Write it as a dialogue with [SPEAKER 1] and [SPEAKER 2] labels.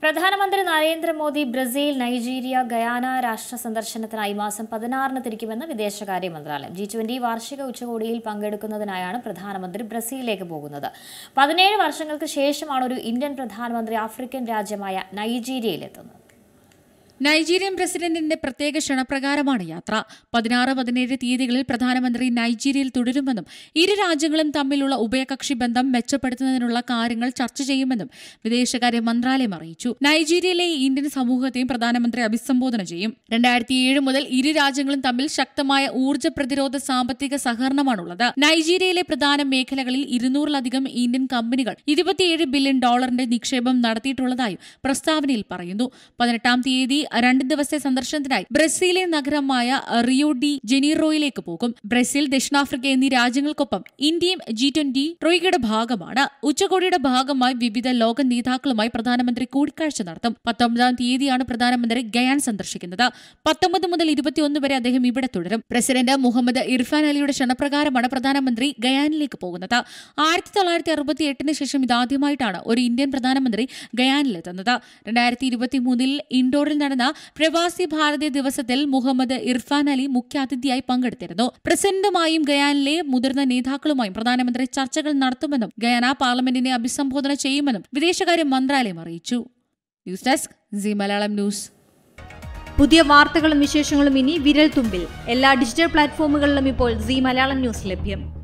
[SPEAKER 1] പ്രധാനമന്ത്രി Narendra Modi Brazil, Nigeria, Guyana രാഷ്ട്ര സന്ദർശനത്തിനായി മാസം 16 തിരിക്കുമെന്ന് വിദേശകാര്യ മന്ത്രാലയം. G20 വാർഷിക ഉച്ചകോടിയിൽ പങ്കെടുക്കുന്നതിനായാണ് പ്രധാനമന്ത്രി ബ്രസീലിലേക്ക് പോകുന്നത്. 17 വർഷങ്ങൾക്ക് ശേഷമാണ് ഒരു ഇന്ത്യൻ പ്രധാനമന്ത്രി ആഫ്രിക്കൻ രാജ്യമായ നൈജീരിയയിലെത്തുന്നത്.
[SPEAKER 2] നൈജീരിയൻ പ്രസിഡന്റിന്റെ പ്രത്യേക ക്ഷണപ്രകാരമാണ് യാത്ര. 16-17 തീയതികളിൽ പ്രധാനമന്ത്രി നൈജീരിയയിൽ തുടരുമെന്നും ഇരു രാജ്യങ്ങളും തമ്മിലുള്ള ഉഭയകക്ഷി ബന്ധം മെച്ചപ്പെടുത്തുന്നതിനുള്ള കാര്യങ്ങൾ ചർച്ച ചെയ്യുമെന്നും വിദേശകാര്യ മന്ത്രാലയം അറിയിച്ചു. നൈജീരിയയിലെ ഇന്ത്യൻ സമൂഹത്തെയും പ്രധാനമന്ത്രി അഭിസംബോധന ചെയ്യും. 2007 മുതൽ ഇരു രാജ്യങ്ങളും തമ്മിൽ ശക്തമായ ഊർജ്ജ പ്രതിരോധ സാമ്പത്തിക സഹകരണമാണുള്ളത്. നൈജീരിയയിലെ പ്രധാന മേഖലകളിൽ 200-ലധികം ഇന്ത്യൻ കമ്പനികൾ $27 ബില്യൺ നിക്ഷേപം നടത്തിയിട്ടുള്ളതായും പ്രസ്താവനയിൽ പറയുന്നു. 18-ാം തീയതി 2 ദിവസത്തെ സന്ദർശനത്തിനായി ബ്രസീലിയൻ നഗരമായ റിയോ ഡി ജനീറോയിലേക്ക് പോകും. ബ്രസീൽ, ദക്ഷിണാഫ്രിക്ക എന്നീ രാജ്യങ്ങൾക്കൊപ്പം ഇന്ത്യയും G20 ട്രോയ്ക്കയുടെ ഭാഗമാണ്. ഉച്ചകോടിയുടെ ഭാഗമായി വിവിധ ലോക നേതാക്കളുമായി പ്രധാനമന്ത്രി കൂടിക്കാഴ്ച നടത്തും. 19-ാം തീയതിയാണ് പ്രധാനമന്ത്രി ഗയാൻ സന്ദർശിക്കുന്നത്. 19 മുതൽ 21 വരെ അദ്ദേഹം ഇവിടെ തുടരും. പ്രസിഡന്റ് മുഹമ്മദ് ഇർഫാൻ അലിയുടെ ക്ഷണപ്രകാരമാണ് പ്രധാനമന്ത്രി ഗയാനിലേക്ക് പോകുന്നത്. 1968 ശേഷം ഇതാദ്യമായിട്ടാണ് ഒരു ഇന്ത്യൻ പ്രധാനമന്ത്രി ഗയാനിലെത്തുന്നത്. 2023 ഇൻഡോറിൽ നടന്ന പ്രവാസി ഭാരതീയ ദിവസത്തിൽ മുഹമ്മദ് ഇർഫാൻ അലി മുഖ്യാതിഥിയായി പങ്കെടുത്തിരുന്നു. പ്രസിഡന്റുമായും ഗയാനിലെ മുതിർന്ന നേതാക്കളുമായും പ്രധാനമന്ത്രി ചർച്ചകൾ നടത്തുമെന്നും ഗയാന പാർലമെന്റിനെ അഭിസംബോധന ചെയ്യുമെന്നും വിദേശകാര്യ മന്ത്രാലയം അറിയിച്ചു. News desk Zee Malayalam news.
[SPEAKER 3] പുതിയ വാർത്തകളും വിശേഷങ്ങളും ഇനി വിരൽ തുമ്പിൽ. എല്ലാ ഡിജിറ്റൽ പ്ലാറ്റ്ഫോമുകളിലും ഇപ്പോൾ സീ മലയാളം ന്യൂസ് ലഭ്യം.